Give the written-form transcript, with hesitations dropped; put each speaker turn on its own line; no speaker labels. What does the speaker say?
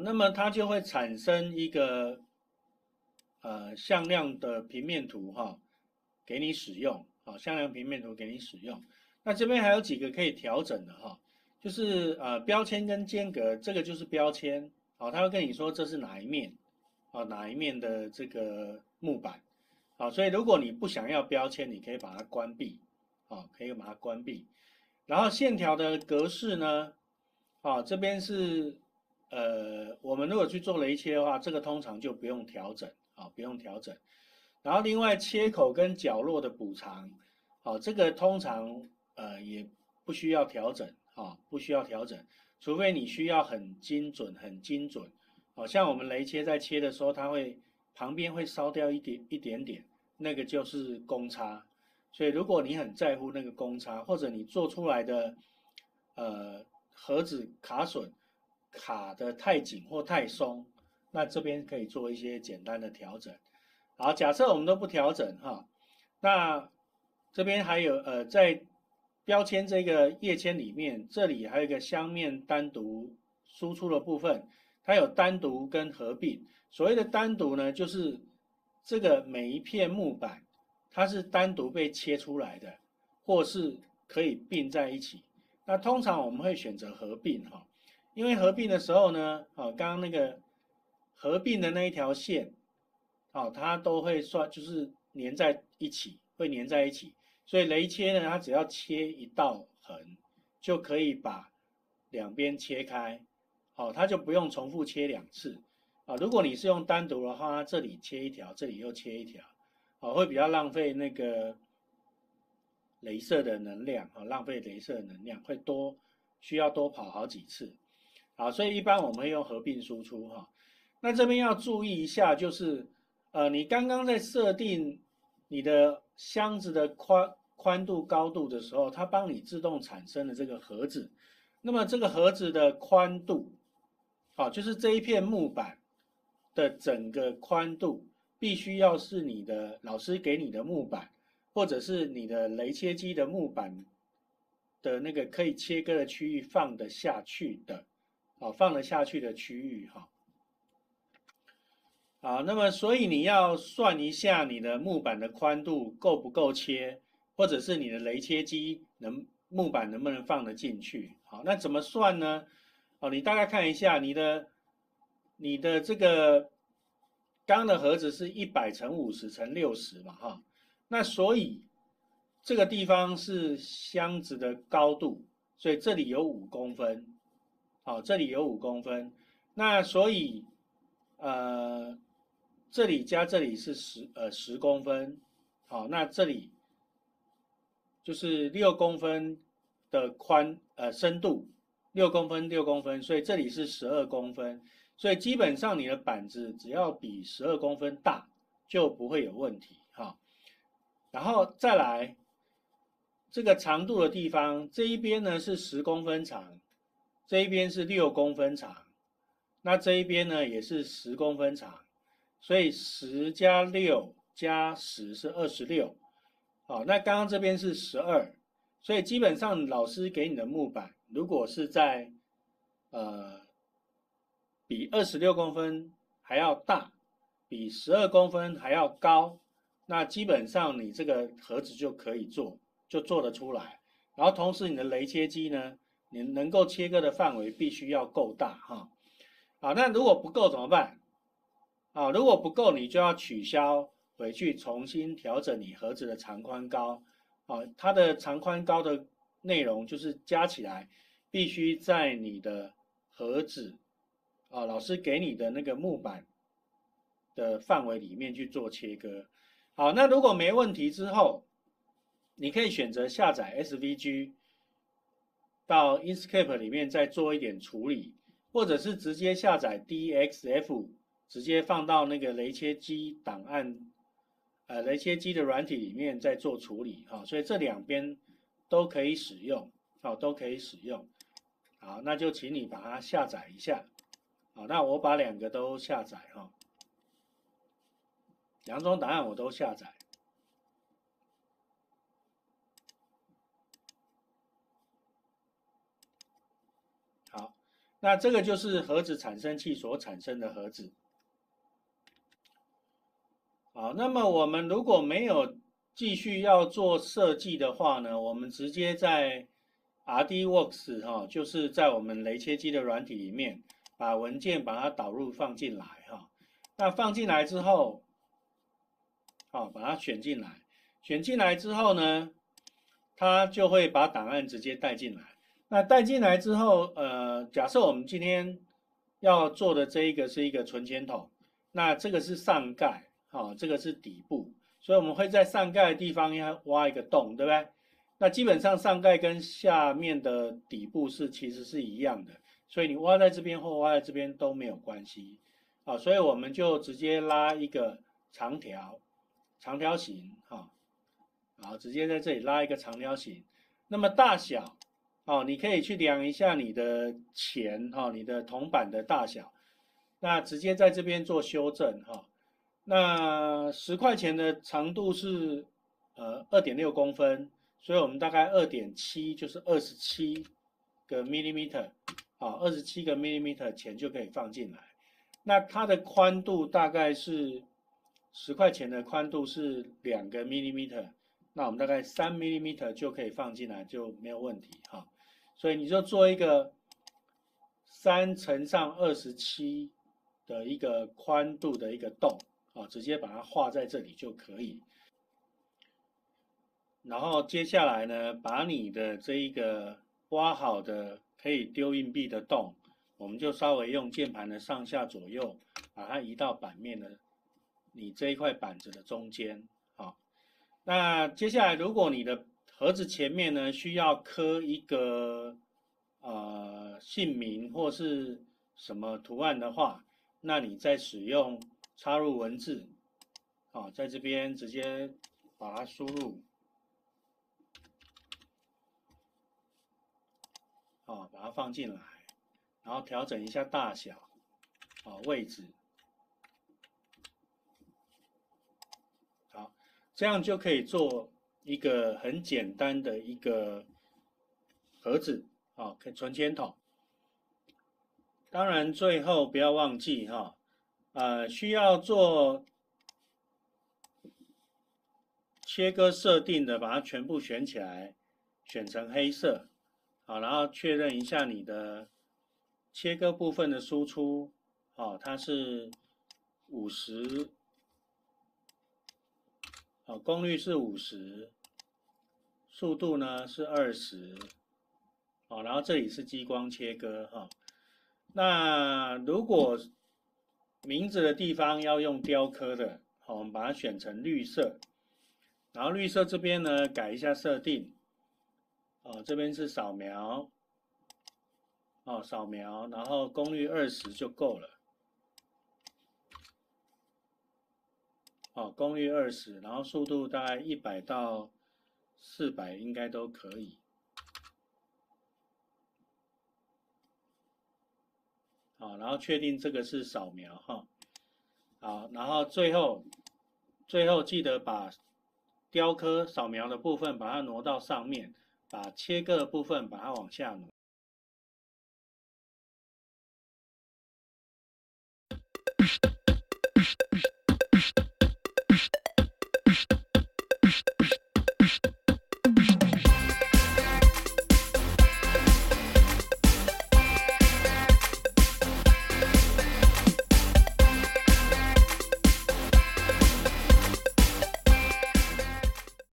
那么它就会产生一个向量的平面图给你使用，向量平面图给你使用。那这边还有几个可以调整的就是标签跟间隔，这个就是标签，它会跟你说这是哪一面，哪一面的这个木板，所以如果你不想要标签，你可以把它关闭，可以把它关闭。然后线条的格式呢，这边是我们如果去做雷切的话，这个通常就不用调整，不用调整。然后另外切口跟角落的补偿，这个通常也不需要调整，不需要调整，除非你需要很精准，很精准。像我们雷切在切的时候，它会旁边会烧掉一点点，那个就是公差。所以如果你很在乎那个公差，或者你做出来的盒子卡榫卡得太紧或太松，那这边可以做一些简单的调整。好，假设我们都不调整那这边还有在标签这个页签里面，这里还有一个箱面单独输出的部分，它有单独跟合并。所谓的单独呢，就是这个每一片木板它是单独被切出来的，或是可以并在一起。那通常我们会选择合并因为合并的时候呢，刚刚那个合并的那一条线，它都会算，就是粘在一起，会粘在一起。所以雷切呢，它只要切一道横，就可以把两边切开，它就不用重复切两次。如果你是用单独的话，这里切一条，这里又切一条，会比较浪费那个雷射的能量，浪费雷射的能量会需要多跑好几次。所以一般我们会用合并输出那这边要注意一下，就是你刚刚在设定你的箱子的宽度、高度的时候，它帮你自动产生了这个盒子。那么这个盒子的宽度，就是这一片木板的整个宽度，必须要是你的老师给你的木板，或者是你的雷切机的木板的那个可以切割的区域放得下去的，放得下去的区域那么所以你要算一下你的木板的宽度够不够切，或者是你的雷切机木板能不能放得进去。好，那怎么算呢？你大概看一下你的这个钢的盒子是100×50×60嘛那所以这个地方是箱子的高度，所以这里有5公分，这里有5公分，那所以这里加这里是10公分，那这里就是6公分的深度，6公分，所以这里是12公分，所以基本上你的板子只要比12公分大就不会有问题然后再来这个长度的地方，这一边呢是10公分长，这一边是6公分长，那这一边呢也是10公分长，所以10+6+10是26。那刚刚这边是12，所以基本上老师给你的木板，如果是在比26公分还要大，比12公分还要高，那基本上你这个盒子就可以就做得出来。然后同时你的雷切机呢，你能够切割的范围必须要够大那如果不够怎么办？如果不够，你就要取消，回去重新调整你盒子的长宽高。它的长宽高的内容就是加起来必须在你的盒子老师给你的那个木板的范围里面去做切割。好，那如果没问题之后，你可以选择下载 SVG 到 Inkscape 里面再做一点处理，或者是直接下载 DXF， 直接放到那个雷切机档案，雷切机的软体里面再做处理所以这两边都可以使用，都可以使用。好，那就请你把它下载一下。好，那我把两个都下载两种档案我都下载。好， 那这个就是盒子产生器所产生的盒子。好，那么我们如果没有继续要做设计的话呢，我们直接在 RDWorks 哈，就是在我们雷切机的软体里面，把文件把它导入放进来哈。那放进来之后，好，把它选进来，选进来之后呢，它就会把档案直接带进来。那带进来之后，假设我们今天要做的这一个是一个存钱筒，那这个是上盖。好，这个是底部，所以我们会在上盖的地方要挖一个洞，对不对？那基本上上盖跟下面的底部其实是一样的，所以你挖在这边或挖在这边都没有关系。啊，所以我们就直接拉一个长条形，好，直接在这里拉一个长条形。那么大小，你可以去量一下你的钱，你的铜板的大小，那直接在这边做修正，那10块钱的长度是2.6公分，所以我们大概2.7就是27个 millimeter， 27个 millimeter 钱就可以放进来。那它的宽度大概是10块钱的宽度是2个 millimeter， 那我们大概3 millimeter 就可以放进来，就没有问题哈。所以你就做一个3乘上27的一个宽度的一个洞。直接把它画在这里就可以。然后接下来呢，把你的这一个挖好的可以丢硬币的洞，我们就稍微用键盘的上下左右把它移到版面的你这一块板子的中间。好，那接下来如果你的盒子前面呢需要刻一个姓名或是什么图案的话，那你再使用插入文字，在这边直接把它输入，把它放进来，然后调整一下大小，位置，好，这样就可以做一个很简单的一个盒子，可以存钱筒。当然最后不要忘记需要做切割设定的，把它全部选起来，选成黑色，好，然后确认一下你的切割部分的输出，它是50，功率是50，速度呢是20，然后这里是激光切割，那如果名字的地方要用雕刻的，我们把它选成绿色。然后绿色这边呢，改一下设定，这边是扫描，扫描，然后功率20就够了，功率20，然后速度大概100到400应该都可以，然后确定这个是扫描好，然后最后记得把雕刻扫描的部分把它挪到上面，把切割的部分把它往下挪。